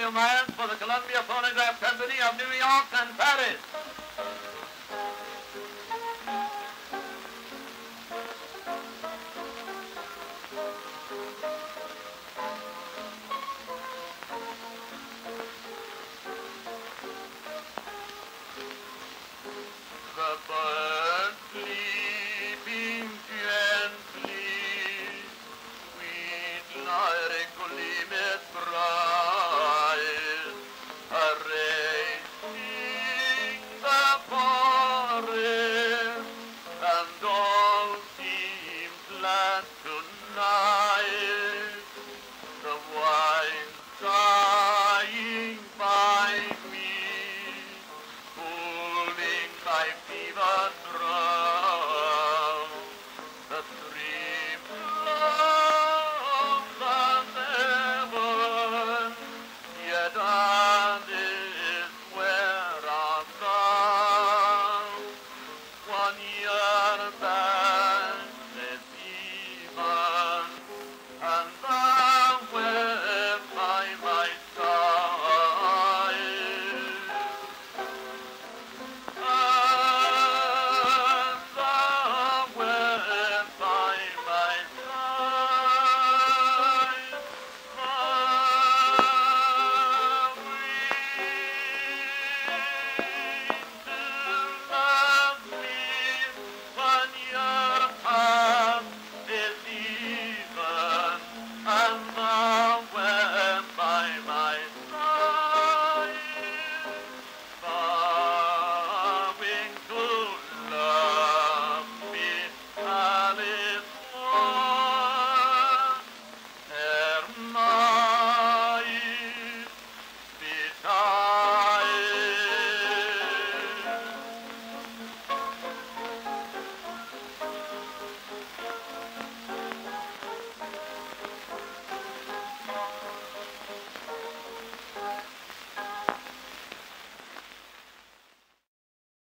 Myers for the Columbia Phonograph Company of New York and Paris. The bird sleeping gently, sweet lyra gleameth bright, arraying the forest, and all seems glad tonight.